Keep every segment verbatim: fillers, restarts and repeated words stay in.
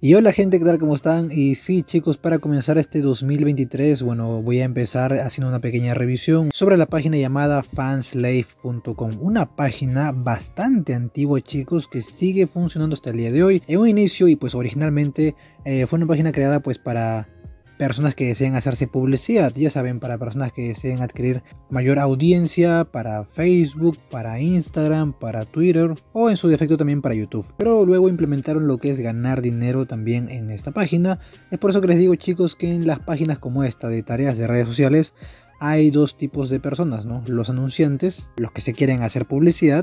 Y hola gente, ¿qué tal? ¿Cómo están? Y sí chicos, para comenzar este dos mil veintitrés, bueno, voy a empezar haciendo una pequeña revisión sobre la página llamada fanslave punto com, una página bastante antigua chicos, que sigue funcionando hasta el día de hoy. En un inicio y pues originalmente eh, fue una página creada pues para personas que deseen hacerse publicidad, ya saben, para personas que deseen adquirir mayor audiencia para Facebook, para Instagram, para Twitter o en su defecto también para YouTube. Pero luego implementaron lo que es ganar dinero también en esta página. Es por eso que les digo chicos que en las páginas como esta de tareas de redes sociales hay dos tipos de personas, ¿no? Los anunciantes, los que se quieren hacer publicidad,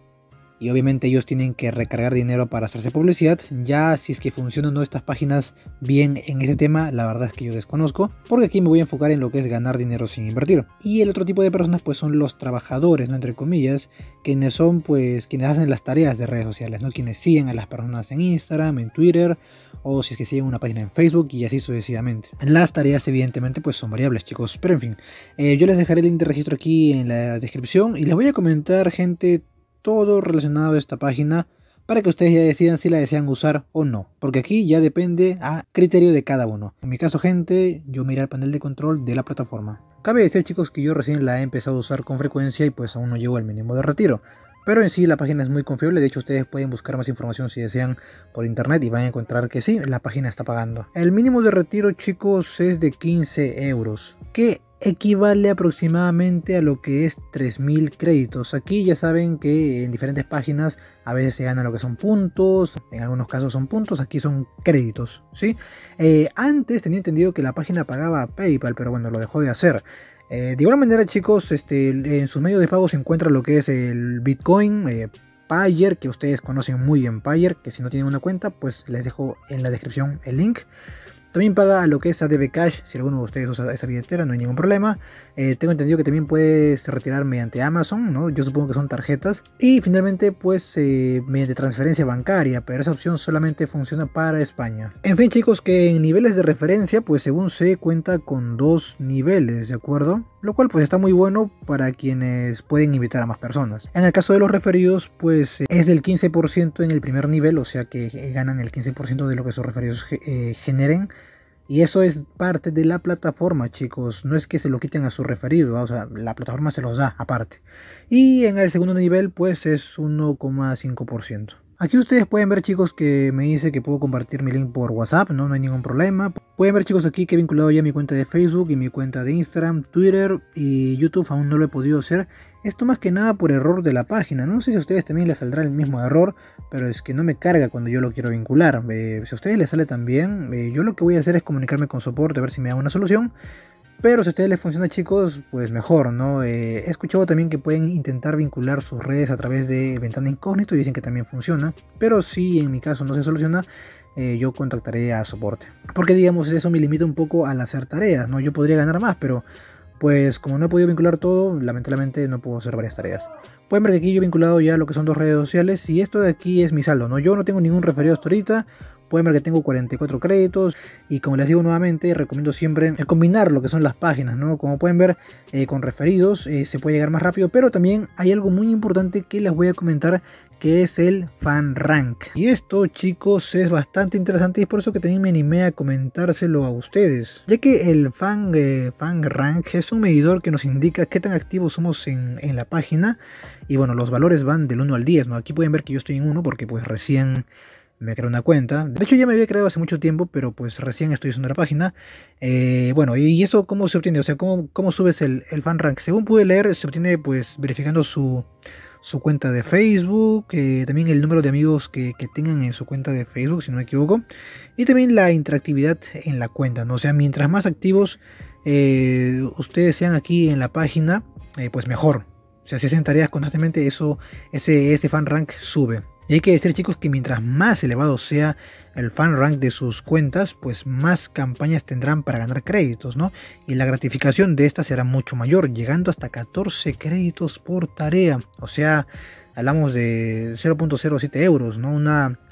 y obviamente ellos tienen que recargar dinero para hacerse publicidad. Ya si es que funcionan o no estas páginas bien en ese tema, la verdad es que yo desconozco, porque aquí me voy a enfocar en lo que es ganar dinero sin invertir. Y el otro tipo de personas pues son los trabajadores, ¿no? Entre comillas, quienes son pues quienes hacen las tareas de redes sociales, ¿no? Quienes siguen a las personas en Instagram, en Twitter, o si es que siguen una página en Facebook y así sucesivamente. Las tareas evidentemente pues son variables chicos, pero en fin, eh, yo les dejaré el link de registro aquí en la descripción y les voy a comentar gente todo relacionado a esta página para que ustedes ya decidan si la desean usar o no, porque aquí ya depende a criterio de cada uno. En mi caso gente, yo miré el panel de control de la plataforma. Cabe decir chicos que yo recién la he empezado a usar con frecuencia y pues aún no llego al mínimo de retiro, pero en sí la página es muy confiable. De hecho ustedes pueden buscar más información si desean por internet y van a encontrar que sí, la página está pagando. El mínimo de retiro chicos es de quince euros, que equivale aproximadamente a lo que es tres mil créditos. Aquí ya saben que en diferentes páginas a veces se gana lo que son puntos, en algunos casos son puntos, aquí son créditos, ¿sí? Eh, antes tenía entendido que la página pagaba PayPal, pero bueno, lo dejó de hacer. Eh, de igual manera chicos, este, en sus medios de pago se encuentra lo que es el Bitcoin, eh, Payeer, que ustedes conocen muy bien Payeer, que si no tienen una cuenta pues les dejo en la descripción el link. También paga a lo que es A D B Cash, si alguno de ustedes usa esa billetera no hay ningún problema. Eh, tengo entendido que también puedes retirar mediante Amazon, ¿no? Yo supongo que son tarjetas. Y finalmente pues eh, mediante transferencia bancaria, pero esa opción solamente funciona para España. En fin chicos, que en niveles de referencia pues según se cuenta con dos niveles, ¿de acuerdo? Lo cual pues está muy bueno para quienes pueden invitar a más personas. En el caso de los referidos pues es del quince por ciento en el primer nivel, o sea que ganan el quince por ciento de lo que sus referidos eh, generen. Y eso es parte de la plataforma chicos, no es que se lo quiten a su referido, o sea, la plataforma se los da aparte. Y en el segundo nivel pues es uno coma cinco por ciento. Aquí ustedes pueden ver chicos que me dice que puedo compartir mi link por WhatsApp, no, no hay ningún problema. Pueden ver chicos aquí que he vinculado ya mi cuenta de Facebook y mi cuenta de Instagram, Twitter y YouTube, aún no lo he podido hacer. Esto más que nada por error de la página, no sé si a ustedes también les saldrá el mismo error, pero es que no me carga cuando yo lo quiero vincular. Eh, si a ustedes les sale también, eh, yo lo que voy a hacer es comunicarme con soporte a ver si me da una solución. Pero si a ustedes les funciona chicos, pues mejor, ¿no? Eh, he escuchado también que pueden intentar vincular sus redes a través de ventana incógnito y dicen que también funciona. Pero si en mi caso no se soluciona, eh, yo contactaré a soporte. Porque digamos eso me limita un poco al hacer tareas, ¿no? Yo podría ganar más, pero pues como no he podido vincular todo, lamentablemente no puedo hacer varias tareas. Pueden ver que aquí yo he vinculado ya lo que son dos redes sociales y esto de aquí es mi saldo, ¿no? Yo no tengo ningún referido hasta ahorita. Pueden ver que tengo cuarenta y cuatro créditos y como les digo nuevamente, recomiendo siempre combinar lo que son las páginas, ¿no? Como pueden ver, eh, con referidos eh, se puede llegar más rápido, pero también hay algo muy importante que les voy a comentar, que es el fan rank. Y esto chicos es bastante interesante y es por eso que también me animé a comentárselo a ustedes, ya que el fan, eh, fan rank es un medidor que nos indica qué tan activos somos en, en la página. Y bueno, los valores van del uno al diez, ¿no? Aquí pueden ver que yo estoy en uno porque pues recién me creé una cuenta. De hecho ya me había creado hace mucho tiempo, pero pues recién estoy usando la página. Eh, bueno, ¿y eso cómo se obtiene? O sea, ¿cómo, cómo subes el, el fan rank? Según pude leer, se obtiene pues verificando su, su cuenta de Facebook, eh, también el número de amigos que, que tengan en su cuenta de Facebook, si no me equivoco, y también la interactividad en la cuenta, ¿no? O sea, mientras más activos eh, ustedes sean aquí en la página, eh, pues mejor. O sea, si hacen tareas constantemente, eso, ese, ese fan rank sube. Y hay que decir chicos que mientras más elevado sea el fan rank de sus cuentas, pues más campañas tendrán para ganar créditos, ¿no? Y la gratificación de esta será mucho mayor, llegando hasta catorce créditos por tarea. O sea, hablamos de cero punto cero siete euros, ¿no? Una,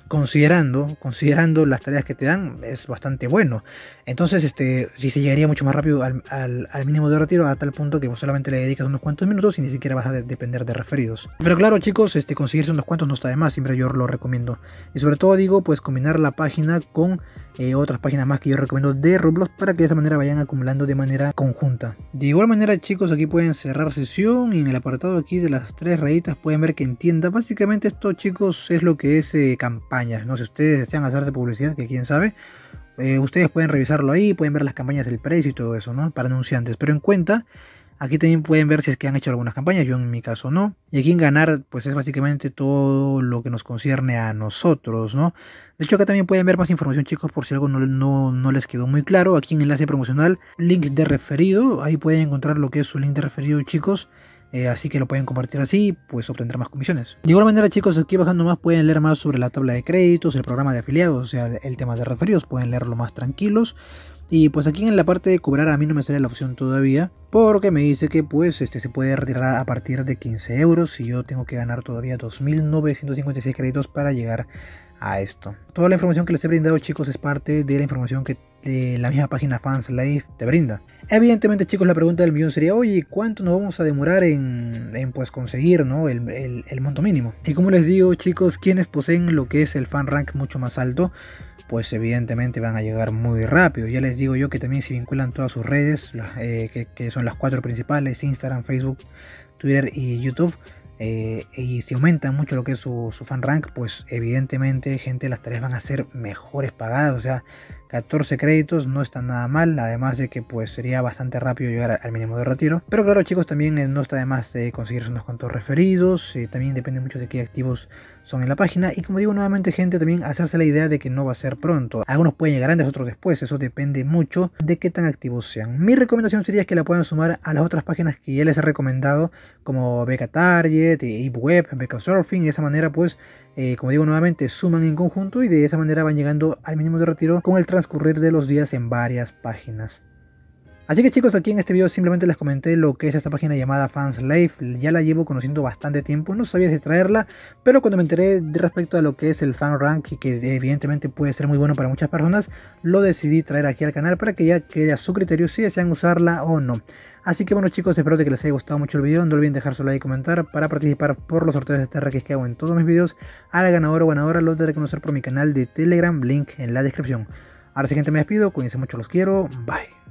considerando, considerando las tareas que te dan, es bastante bueno. Entonces, este, si se llegaría mucho más rápido al, al, al mínimo de retiro, a tal punto que vos solamente le dedicas unos cuantos minutos y ni siquiera vas a de depender de referidos. Pero claro, chicos, este, conseguirse unos cuantos no está de más, siempre yo lo recomiendo. Y sobre todo digo, pues combinar la página con eh, otras páginas más que yo recomiendo de Roblox para que de esa manera vayan acumulando de manera conjunta. De igual manera, chicos, aquí pueden cerrar sesión y en el apartado aquí de las tres rayitas pueden ver que en tienda. Básicamente esto, chicos, es lo que es eh, campañas, ¿no? Si ustedes desean hacerse publicidad, que quién sabe, eh, ustedes pueden revisarlo ahí, pueden ver las campañas del precio y todo eso, ¿no? Para anunciantes, pero en cuenta, aquí también pueden ver si es que han hecho algunas campañas, yo en mi caso no. Y aquí en ganar, pues es básicamente todo lo que nos concierne a nosotros, ¿no? De hecho, acá también pueden ver más información, chicos, por si algo no, no, no les quedó muy claro. Aquí en enlace promocional, links de referido, ahí pueden encontrar lo que es su link de referido, chicos. Eh, así que lo pueden compartir así, pues obtendrán más comisiones. De igual manera, chicos, aquí bajando más pueden leer más sobre la tabla de créditos, el programa de afiliados, o sea, el tema de referidos, pueden leerlo más tranquilos. Y pues aquí en la parte de cobrar a mí no me sale la opción todavía, porque me dice que pues este se puede retirar a partir de quince euros y yo tengo que ganar todavía dos mil novecientos cincuenta y seis créditos para llegar a esto. Toda la información que les he brindado, chicos, es parte de la información que de la misma página FansLife te brinda. Evidentemente, chicos, la pregunta del millón sería, oye, ¿cuánto nos vamos a demorar en, en pues conseguir, ¿no? el, el, el monto mínimo? Y como les digo, chicos, quienes poseen lo que es el fan rank mucho más alto, pues evidentemente van a llegar muy rápido. Ya les digo yo que también se vinculan todas sus redes, eh, que, que son las cuatro principales: Instagram, Facebook, Twitter y YouTube. Eh, y si aumentan mucho lo que es su, su fan rank, pues evidentemente, gente, las tareas van a ser mejores pagadas. O sea, catorce créditos no está nada mal, además de que pues sería bastante rápido llegar al mínimo de retiro. Pero claro, chicos, también eh, no está de más eh, conseguirse unos cuantos referidos. Eh, también depende mucho de qué activos son en la página. Y como digo nuevamente, gente, también hacerse la idea de que no va a ser pronto. Algunos pueden llegar antes, otros después. Eso depende mucho de qué tan activos sean. Mi recomendación sería que la puedan sumar a las otras páginas que ya les he recomendado, como Beca Target, Web, Beca Surfing. De esa manera, pues, eh, como digo nuevamente, suman en conjunto y de esa manera van llegando al mínimo de retiro con el transcurrir de los días en varias páginas. Así que, chicos, aquí en este video simplemente les comenté lo que es esta página llamada FansLife. Ya la llevo conociendo bastante tiempo, no sabía si traerla, pero cuando me enteré de respecto a lo que es el fan rank, y que evidentemente puede ser muy bueno para muchas personas, lo decidí traer aquí al canal para que ya quede a su criterio si desean usarla o no. Así que bueno, chicos, espero que les haya gustado mucho el video. No olviden dejar su like y comentar para participar por los sorteos de T R X que hago en todos mis videos. Al ganador o ganadora lo de reconocer por mi canal de Telegram, link en la descripción. Ahora sí, gente, me despido, cuídense mucho, los quiero, bye.